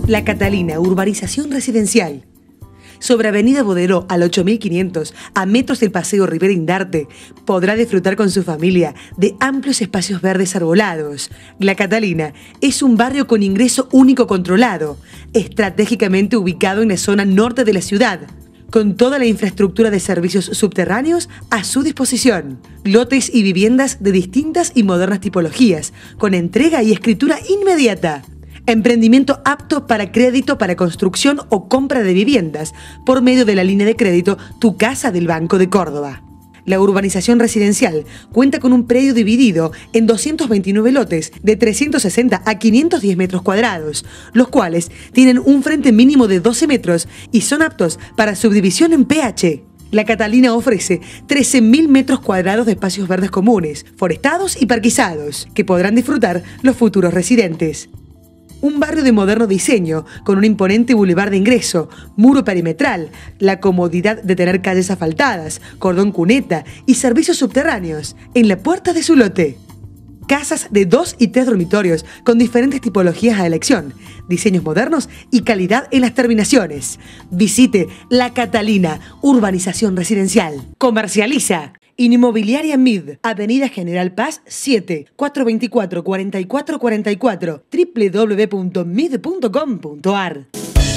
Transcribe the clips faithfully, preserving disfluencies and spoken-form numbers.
La Catalina, urbanización residencial. Sobre Avenida Boderó al ocho mil quinientos, a metros del Paseo Rivera Indarte, podrá disfrutar con su familia de amplios espacios verdes arbolados. La Catalina es un barrio con ingreso único controlado, estratégicamente ubicado en la zona norte de la ciudad, con toda la infraestructura de servicios subterráneos a su disposición. Lotes y viviendas de distintas y modernas tipologías, con entrega y escritura inmediata. Emprendimiento apto para crédito para construcción o compra de viviendas por medio de la línea de crédito Tu Casa del Banco de Córdoba. La urbanización residencial cuenta con un predio dividido en doscientos veintinueve lotes de trescientos sesenta a quinientos diez metros cuadrados, los cuales tienen un frente mínimo de doce metros y son aptos para subdivisión en P H. La Catalina ofrece trece mil metros cuadrados de espacios verdes comunes, forestados y parquizados, que podrán disfrutar los futuros residentes. Un barrio de moderno diseño, con un imponente bulevar de ingreso, muro perimetral, la comodidad de tener calles asfaltadas, cordón cuneta y servicios subterráneos en la puerta de su lote. Casas de dos y tres dormitorios con diferentes tipologías a elección, diseños modernos y calidad en las terminaciones. Visite La Catalina, urbanización residencial. Comercializa Inmobiliaria M I D, Avenida General Paz siete, cuatrocientos veinticuatro, cuarenta y cuatro cuarenta y cuatro, w w w punto mid punto com punto a r.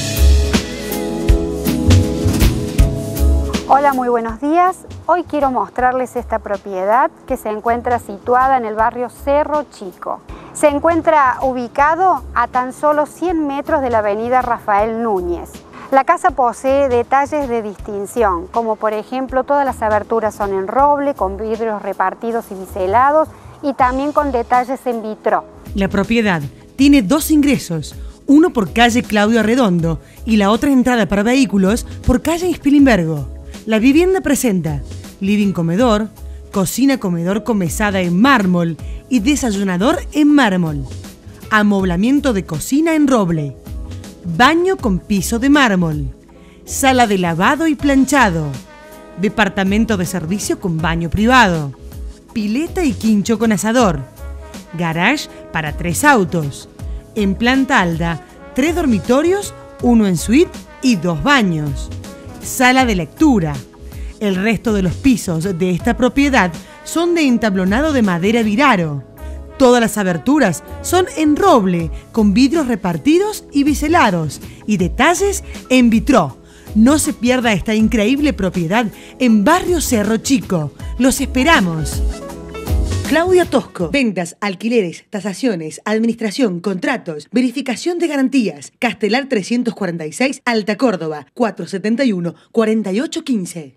Hola, muy buenos días. Hoy quiero mostrarles esta propiedad que se encuentra situada en el barrio Cerro Chico. Se encuentra ubicado a tan solo cien metros de la avenida Rafael Núñez. La casa posee detalles de distinción, como por ejemplo todas las aberturas son en roble, con vidrios repartidos y biselados y también con detalles en vitró. La propiedad tiene dos ingresos, uno por calle Claudio Arredondo y la otra entrada para vehículos por calle Spilimbergo. La vivienda presenta living comedor, cocina comedor con mesada en mármol y desayunador en mármol, amoblamiento de cocina en roble, baño con piso de mármol, sala de lavado y planchado, departamento de servicio con baño privado, pileta y quincho con asador, garage para tres autos, en planta alta, tres dormitorios, uno en suite y dos baños, sala de lectura. El resto de los pisos de esta propiedad son de entablonado de madera viraro. Todas las aberturas son en roble, con vidrios repartidos y biselados, y detalles en vitró. No se pierda esta increíble propiedad en Barrio Cerro Chico. ¡Los esperamos! Claudia Tosco. Ventas, alquileres, tasaciones, administración, contratos, verificación de garantías. Castelar trescientos cuarenta y seis, Alta Córdoba, cuatrocientos setenta y uno, cuarenta y ocho quince.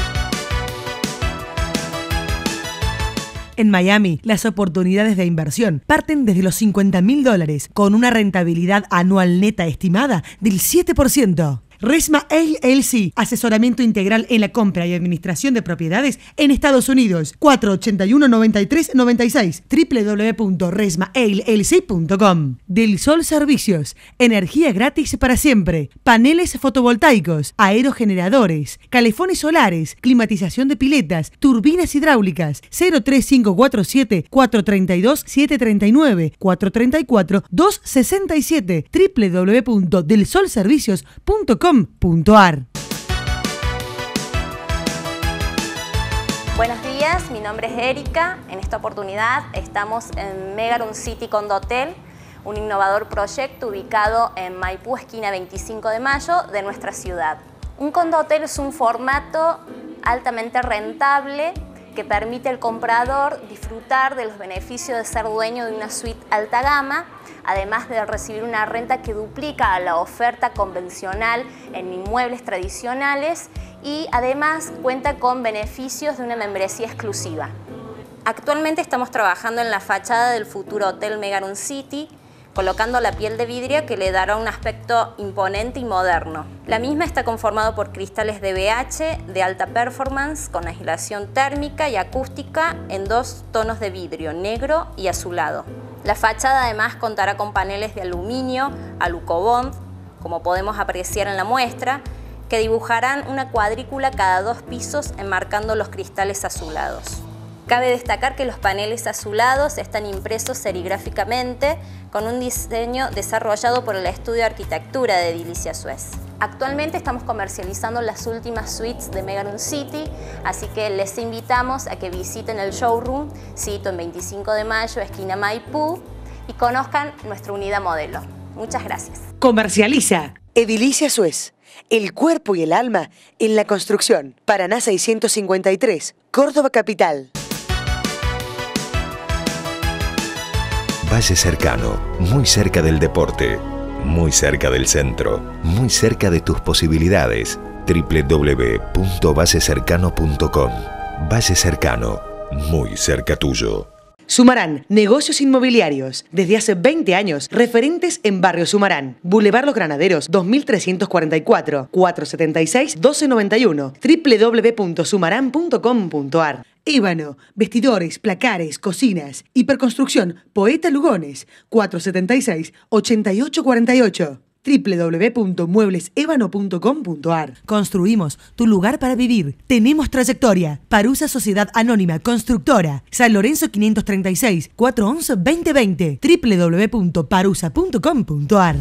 En Miami, las oportunidades de inversión parten desde los cincuenta mil dólares, con una rentabilidad anual neta estimada del siete por ciento. Resma L L C, asesoramiento integral en la compra y administración de propiedades en Estados Unidos. cuatro ochenta y uno, noventa y tres, noventa y seis, w w w punto resma l l c punto com. Del Sol Servicios, energía gratis para siempre, paneles fotovoltaicos, aerogeneradores, calefones solares, climatización de piletas, turbinas hidráulicas. Cero tres cinco cuatro siete, cuatro tres dos, siete tres nueve, cuatro tres cuatro, dos seis siete, w w w punto del sol servicios punto com punto a r. Buenos días, mi nombre es Erika. En esta oportunidad estamos en Megaroom City Condotel, un innovador proyecto ubicado en Maipú, esquina veinticinco de mayo de nuestra ciudad. Un condotel es un formato altamente rentable que permite al comprador disfrutar de los beneficios de ser dueño de una suite alta gama, además de recibir una renta que duplica a la oferta convencional en inmuebles tradicionales y además cuenta con beneficios de una membresía exclusiva. Actualmente estamos trabajando en la fachada del futuro Hotel Megaroom City, colocando la piel de vidrio que le dará un aspecto imponente y moderno. La misma está conformado por cristales de B H de alta performance con aislación térmica y acústica en dos tonos de vidrio, negro y azulado. La fachada además contará con paneles de aluminio, Alucobond, como podemos apreciar en la muestra, que dibujarán una cuadrícula cada dos pisos enmarcando los cristales azulados. Cabe destacar que los paneles azulados están impresos serigráficamente con un diseño desarrollado por el Estudio de Arquitectura de Edilicia Suez. Actualmente estamos comercializando las últimas suites de Megarun City, así que les invitamos a que visiten el showroom, sito en veinticinco de mayo, esquina Maipú, y conozcan nuestra unidad modelo. Muchas gracias. Comercializa Edilicia Suez, el cuerpo y el alma en la construcción. Paraná seiscientos cincuenta y tres, Córdoba Capital. Valle Cercano, muy cerca del deporte, muy cerca del centro, muy cerca de tus posibilidades. doble u doble u doble u punto valle cercano punto com. Valle Cercano, muy cerca tuyo. Sumarán, negocios inmobiliarios. Desde hace veinte años, referentes en Barrio Sumarán. Boulevard Los Granaderos, dos mil trescientos cuarenta y cuatro, cuatrocientos setenta y seis, doce noventa y uno, doble u doble u doble u punto sumarán punto com punto ar. Ébano, vestidores, placares, cocinas, hiperconstrucción, Poeta Lugones, cuatrocientos setenta y seis, ochenta y ocho cuarenta y ocho. doble u doble u doble u punto muebles ébano punto com punto ar. Construimos tu lugar para vivir. Tenemos trayectoria. Parusa Sociedad Anónima Constructora. San Lorenzo quinientos treinta y seis, cuatrocientos once, veinte veinte. doble u doble u doble u punto parusa punto com punto ar.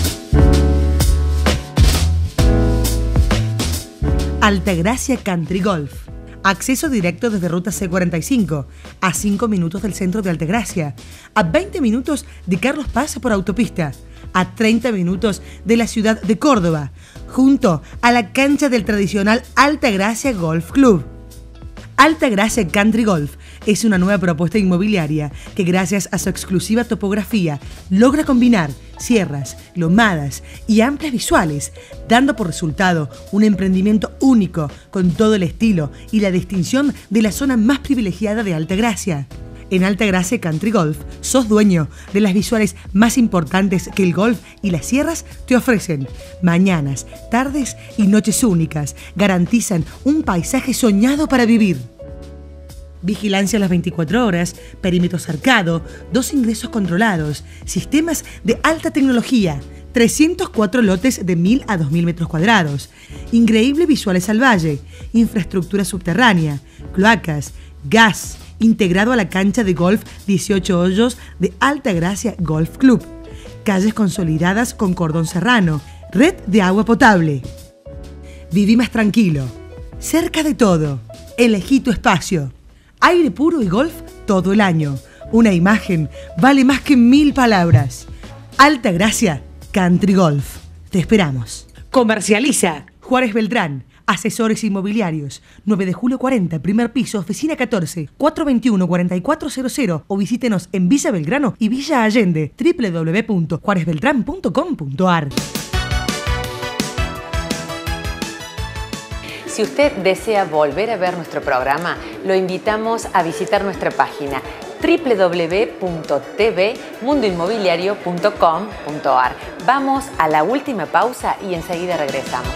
Altagracia Country Golf. Acceso directo desde Ruta C cuarenta y cinco, a cinco minutos del centro de Altagracia, a veinte minutos de Carlos Paz por autopista, a treinta minutos de la ciudad de Córdoba, junto a la cancha del tradicional Altagracia Golf Club. Altagracia Country Golf es una nueva propuesta inmobiliaria que, gracias a su exclusiva topografía, logra combinar sierras, lomadas y amplias visuales, dando por resultado un emprendimiento único con todo el estilo y la distinción de la zona más privilegiada de Altagracia. En Altagracia Country Golf sos dueño de las visuales más importantes que el golf y las sierras te ofrecen. Mañanas, tardes y noches únicas garantizan un paisaje soñado para vivir. Vigilancia a las veinticuatro horas, perímetro cercado, dos ingresos controlados, sistemas de alta tecnología, trescientos cuatro lotes de mil a dos mil metros cuadrados, increíble visuales al valle, infraestructura subterránea, cloacas, gas, integrado a la cancha de golf dieciocho hoyos de Altagracia Golf Club, calles consolidadas con cordón serrano, red de agua potable. Viví más tranquilo, cerca de todo, elegí tu espacio. Aire puro y golf todo el año. Una imagen vale más que mil palabras. Altagracia Country Golf. Te esperamos. Comercializa Juárez Beltrán, asesores inmobiliarios. nueve de julio cuarenta, primer piso, oficina catorce, cuatrocientos veintiuno, cuarenta y cuatro cero cero. O visítenos en Villa Belgrano y Villa Allende. doble u doble u doble u punto juárez beltrán punto com punto ar. Si usted desea volver a ver nuestro programa, lo invitamos a visitar nuestra página doble u doble u doble u punto t v mundo inmobiliario punto com punto ar. Vamos a la última pausa y enseguida regresamos.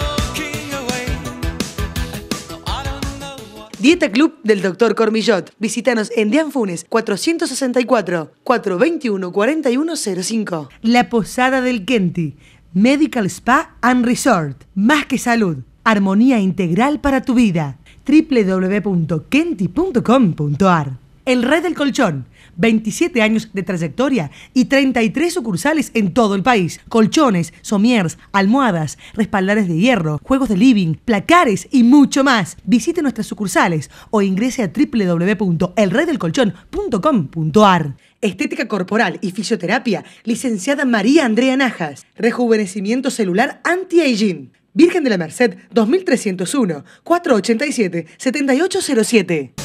Dieta Club del doctor Cormillot. Visítanos en Dian Funes cuatrocientos sesenta y cuatro, cuatrocientos veintiuno, cuarenta y uno cero cinco. La Posada del Kenti. Medical Spa and Resort. Más que salud. Armonía integral para tu vida. doble u doble u doble u punto kenti punto com punto ar. El Rey del Colchón. veintisiete años de trayectoria y treinta y tres sucursales en todo el país. Colchones, somiers, almohadas, respaldares de hierro, juegos de living, placares y mucho más. Visite nuestras sucursales o ingrese a doble u doble u doble u punto el rey del colchón punto com punto ar. Estética corporal y fisioterapia, licenciada María Andrea Najas. Rejuvenecimiento celular anti-aging. Virgen de la Merced, dos mil trescientos uno, cuatrocientos ochenta y siete, setenta y ocho cero siete.